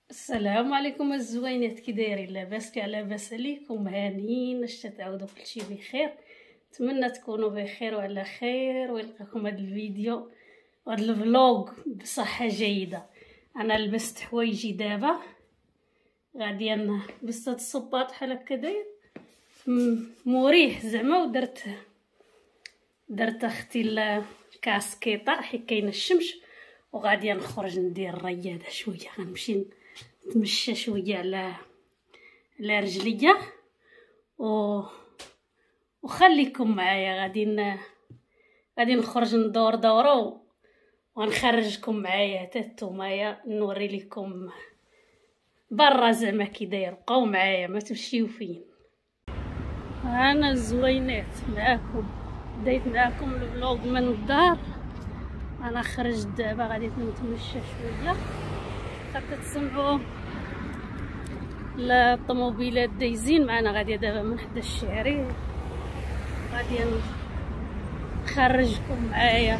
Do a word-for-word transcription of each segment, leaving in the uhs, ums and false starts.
السلام عليكم الزوينات، كي دايرين؟ لاباس؟ كاع لاباس عليكم؟ هانيين اش تعاودوا كلشي بخير؟ نتمنى تكونوا بخير وعلى خير ويلقاكم هذا الفيديو وهذا الفلوق بصحه جيده. انا لبست حوايجي دابا، غادي لبست هاد الصباط بحال هكا داير مريح زعما، ودرت درت اختي الكاسكيطه حيت كاينه الشمس، وغادي نخرج ندير الرياضه شويه، غنمشي نتمشى شويه على على رجليا و وخليكم معايا. غادي ن... غادي نخرج ندور دوره ونخرجكم معايا حتى نتومايا، نوري لكم برا زعما كي داير. بقاو معايا ما تمشيو فين. انا الزوينات معاكم، بديت معاكم الفلوق من الدار. انا خرجت دابا غادي نتمشى شويه حتى تسمعوا الطوموبيلات دايزين معنا. غادي دابا من حدا الشعري، غادي نخرجكم معايا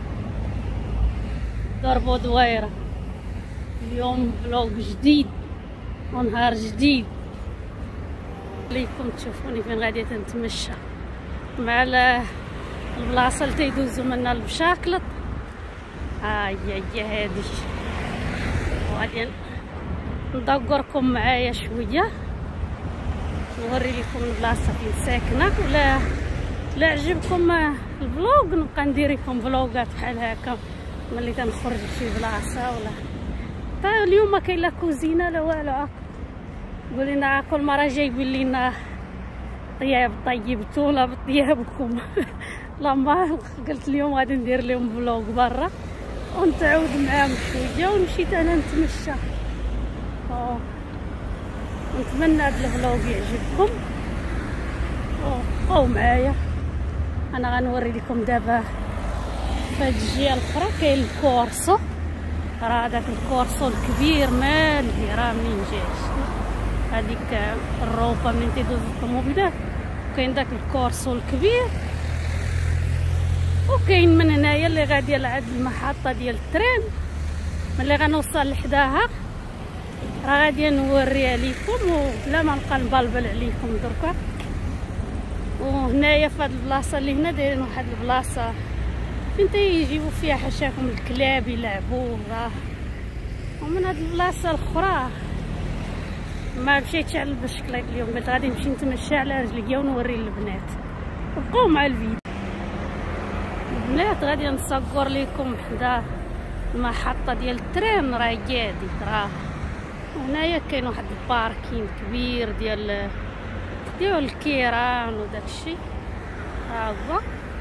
ضربوا دويره. اليوم فلوق جديد ونهار جديد ليكم تشوفوني فين غادي نتمشى مع البلاصه اللي تيدوزو منها البشاكلط. ها هي هي هادي، وغادي ندوركم معايا شويه نوري لكم البلاصه فين ساكنه. ولا لا عجبكم الفلوق نبقى ندير لكم فلوقات بحال هكا ملي كنخرج لشي بلاصه. ولا طيب اليوم ما كاين لا كوزينه لا والو، قولي لنا كل مره جايبين لينا طياب طيبتونا بطيابكم. لما قلت اليوم غادي ندير لهم فلوق برا ونتعاود معاهم شويه، ومشيت انا نتمشى. أوه. نتمنى هذا الفلوق يعجبكم وبقاو معايا. انا غنوري لكم دابا في هاد الجهه الاخرى كاين الكورسو، راه داك الكورسو الكبير مالي راه منين جاش هذيك الروبه من تيدوز الطوموبيلات، كاين داك الكورسو الكبير، وكاين من هنايا اللي غاديه لعند المحطه ديال الترين. ملي غنوصل لحداها راه غادي نوريها لكم وبلا ما نبقى نبلبل عليكم دركا. وهنايا في هاد البلاصه اللي هنا دايرين واحد البلاصه فين تيجيبوا فيها حاشاكم الكلاب يلعبوا. راه ومن هاد البلاصه الاخرى ما مشيتش على البشكليت اليوم، قلت غادي نمشي نتمشى على رجليا ونوري البنات. بقاو مع الفيديو البنات. غادي نصور لكم حدا المحطه ديال الترين راه قادي. راه هنايا كاين واحد الباركين كبير ديال ديال الكيران وداكشي، ها هو.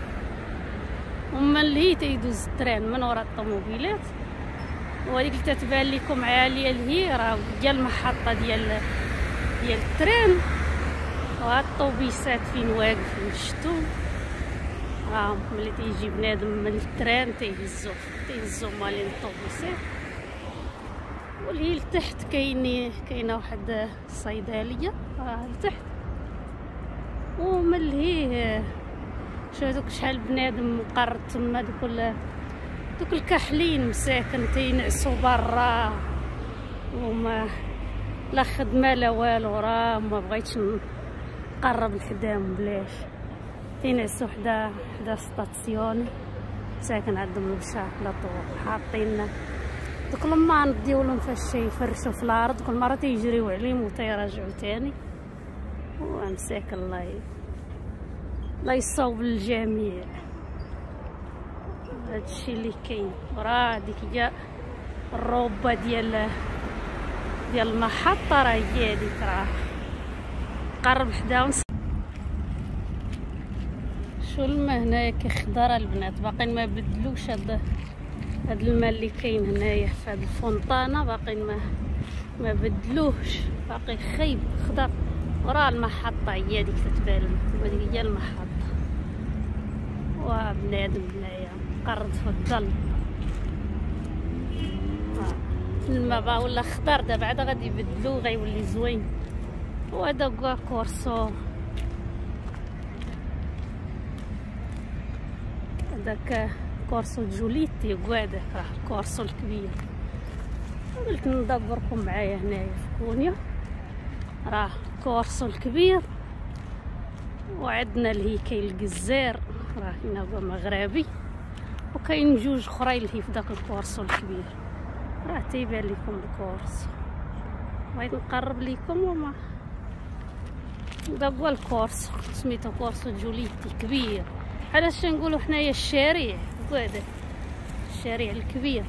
وملي تيدوز الترين من ورا الطوموبيلات، وهذيك اللي تتبان لكم عاليه لهي راه ديال المحطه ديال ديال الترين. وهاد الطوبيسات فين واقفين شفتو، ها ملي تيجي بنادم من الترين تيهزو تيهزو مالين الطوبيسات. واللي لتحت كاين كاينه واحد الصيدليه راه لتحت. ومن هي شوف دوك شحال بنادم مقرد تما، دوك دوك الكحلين مساكن تينعسوا برا وما لا خدمه لا والو. راه ما بغيتش نقرب لحداهم بلاش، تينعسوا حدا حدا ستاسيون ساكن عندهم البشاكلط وحاطين دوك الماند ديالهم فاش يفرشوا في الارض، كل مره تيجريو عليهم وتيراجعوا تاني. ومساكن الله الله يصوب للجميع. هادشي اللي كاين. راه ديك هي الروبه ديال ديال المحطه راه هي هذيك، راه قرب حداهم. شو الماء هنايا كيخضر البنات، باقيين ما بدلوش هاد هاد الماء اللي كاين هنايا في هاد الفونطانه، باقيين ما ما بدلوهش، باقي خايب خضر. وراه المحطه هي هذيك تتبان لكم، هذيك هي المحطه. واه بنادم هنايا مقرد في الظل. الماء بقى ولا خضر دابا عاد غادي يبدلوه غيولي زوين. وهذا كاع كورسو، هذاك كورسو جوليتي كاع داك راه الكورسو الكبير. قلت ندبركم معايا هنايا في كونيا. راه كورسو الكبير، وعندنا اللي هي كاين الجزار راه هنا هو مغربي، وكاين جوج اخرين اللي هي في داك الكورسو الكبير. راه تيبان لكم الكورسو، بغيت نقرب لكم وما داك هو الكورسو سميتو كورسو جوليتي كبير. علاش نقولوا حنايا الشارع هذا الشارع الكبير.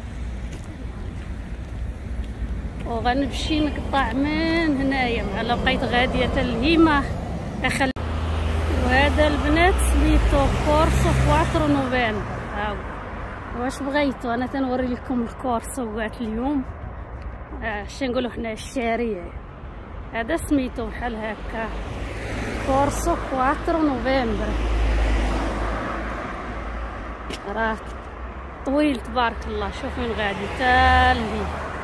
وغنمشي نقطع من هنايا على بقيت غاديه حتى لهيما اخل. وهذا البنات سميتو كورسو كواترو نوفمبر. هاو واش بغيتو انا تنوري لكم الكورسو قالت اليوم. اش آه نقولوا حنا الشارع هذا سميتو بحال هكا كورسو كواترو نوفمبر. راه طويل تبارك الله. شوف وين غادي تالي.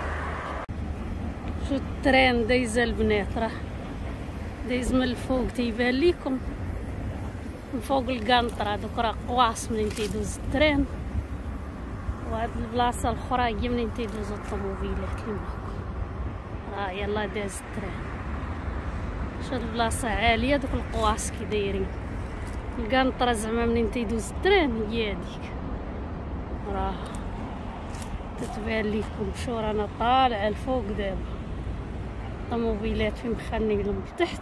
شو الترين دايزه البنات، راه دايز من الفوق تيبان ليكم من فوق القنطره. دوك راه قواص منين تيدوز الترين، وهاد البلاصه الاخرى هي منين تيدوزو الطوموبيلات اللي معاكم. راه يلا داز الترين. شوف البلاصه عاليه، دوك القواص كي دايرين. القنطره زعما منين تيدوز الترين هي هاديك راه تتبان ليكم. شو رانا طالعه الفوق دابا، الطوموبيلات فين مخني لهم لتحت.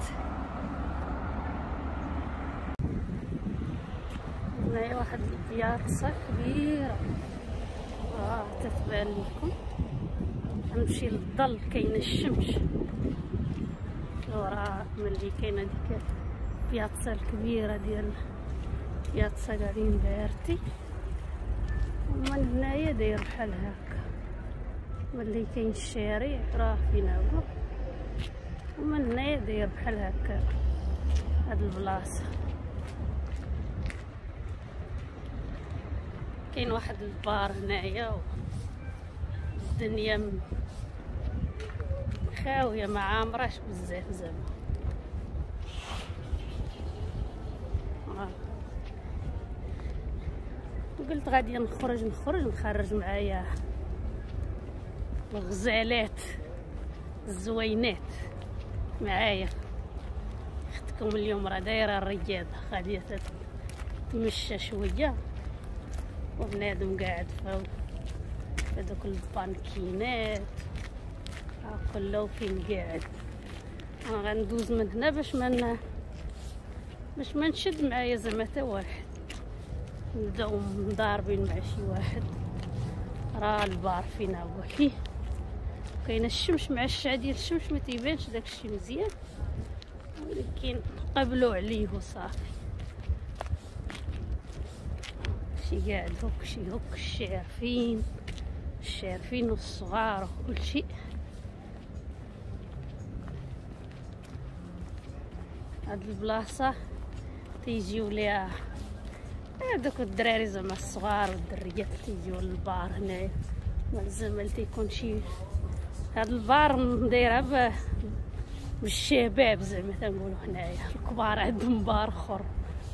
هنايا واحد البياصه كبيره اه تتبان لكم. غنمشي للظل كاينه الشمس. وراه ملي كاينه ديك البياصه الكبيره ديال بياصه غاريمبرتي، ومن هنايا داير بحال هكا. ملي كاين الشارع راه فينا هو، ومن هنايا داير بحال هكا هاد البلاصه. كاين واحد البار هنايا الدنيا خاويه ما عامراش بزاف زعما. آه. قلت غادي نخرج نخرج نخرج معايا الغزالات الزوينات معايا. اختكم اليوم راه دايره الرياضه، غاديه تمشى شويه، وبنادم قاعد فوق هذوك البانكينات كله فين قاعد. انا غندوز من هنا باش ما باش ما نشد معايا زعما حتى واحد. نبداو مضاربين مع شي واحد. راه البار فينا هو فيه، كاينه الشمس مع الشعا ديال الشمس ما تيبانش داكشي مزيان، ولكن قبلوا عليه وصافي. شي قاعد هوك شي هوك الشارفين الشارفين والصغار وكل شيء. هاد البلاصه تيجيو ليها هادوك الدراري زعما الصغار والدريات تيجيو للبار هنايا. زعما تيكون شي هاد البار دايره بالشباب زعما تنقولوا هنايا. الكبار عندهم بار اخر.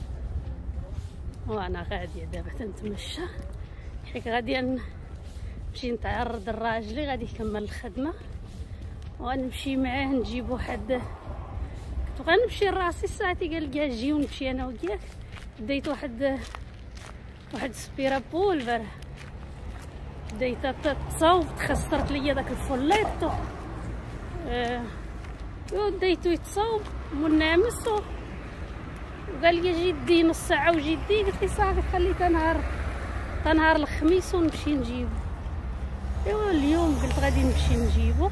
وانا غاديه دابا تنتمشى حيت غادي نمشي نتعرض لراجلي غادي يكمل الخدمه، وغنمشي معاه نجيب واحد. كنت غنمشي لراسي ساعتي قال لي اجي ونمشي انا وياك. ديت واحد واحد سبيرا بولفر، ديتها تصاوب تخسرت ليا داك الفوليتو. اه وديتو يتصاوب منعمس، وقال لي جي دي نص ساعه وجي دي. قلت لي صافي خليته نهار نهار الخميس ونمشي نجيبو. ايوا اليوم قلت غادي نمشي نجيبو.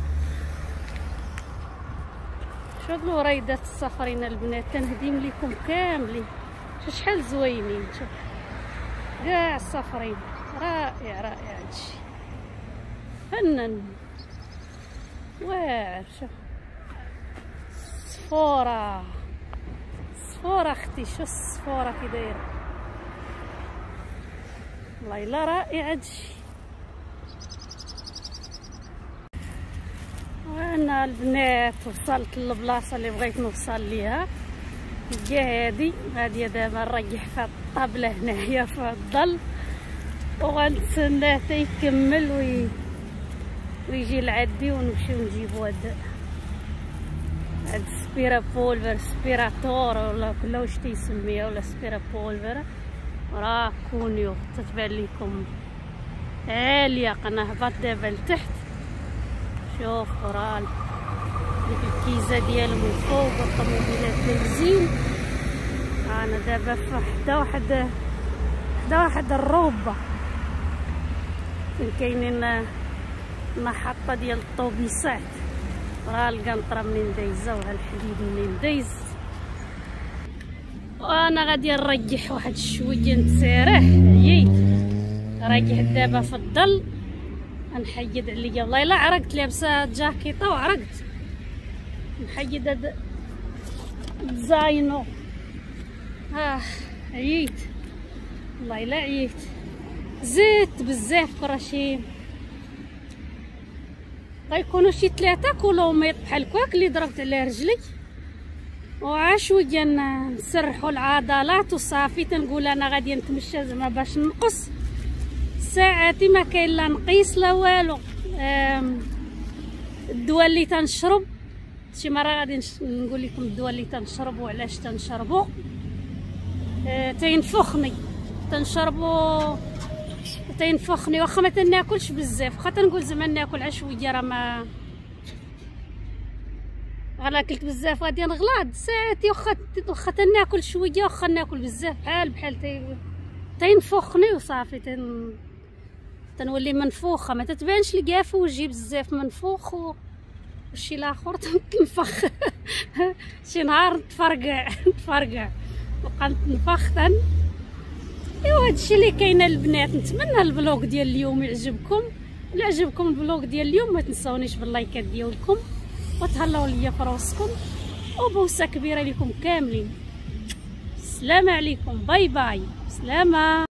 شوفوا الوريدات الصفرين البنات تنهديم لكم كاملين. شحال زوينين، شوف كاع الصفرين. رائع رائع هادشي فنن واعر. شوف الصفوره الصفوره اختي، شو الصفوره كي دايره والله الا رائع هادشي. وانا البنات وصلت للبلاصه اللي بغيت نوصل ليها. هي هادي غاديه دابا نريح في الطابله هنايا في الظل، وغنتسناه حتى يكمل وي ويجي العدي ونمشيو نجيبو هاد هاد سبيرا بولفر سبيراتور ولا كلا واش تيسميها ولا سبيرا بولفر. راه كونيو تتبان ليكم عاليه. قنهبط دابا لتحت. شوف راه ديك الكيزه ديالهم من فوق الطوموبيلات بنزين. انا دابا في حدا واحد حدا واحد الروبه فين كاينين محطه ديال الطوبيسات. راه القنطره منين دايزه وها الحديد منين دايز. وانا غادي نريح واحد شويه نتسارح. عييت رايح دابا في الظل. نحيد عليا والله الا عرقت لابسه جاكيطه وعرقت. نحيد هاد الزاينو. اه عييت والله الا عييت. زدت بزاف كراشي. غيكونوا شي ثلاثة كيلومتر بحال هكاك اللي ضربت على رجلي. وعشويه نسرحوا العضلات وصافي. تنقول انا غادي نتمشى زعما باش نقص ساعاتي ما كاين لا نقيس لا والو. الدواء اللي تنشرب شي مره غادي نقول لكم الدواء اللي تنشربو علاش تنشربو. أه تينفخني تنشربو تينفخني واخا ما تناكلش بزاف. واخا تنقول زعما ناكل عشويه راه ما غير اكلت بزاف غادي نغلط ساعتي. واخا واخا تناكل شويه واخا ناكل بزاف بحال بحال تي تينفخني وصافي. تن تنولي منفوخه ما تتبانش ليا في وجهي بزاف منفوخ. و الشي الاخر تنفخ شي نهار نتفرقع نتفرقع وبقى نتنفخ. ايوا هادشي اللي كاين البنات. نتمنى البلوغ ديال اليوم يعجبكم. الا عجبكم البلوغ ديال اليوم ما تنساونيش باللايكات ديالكم وتهلاو ليا في راسكم. وبوسه كبيره لكم كاملين. السلام عليكم. باي باي. سلامه.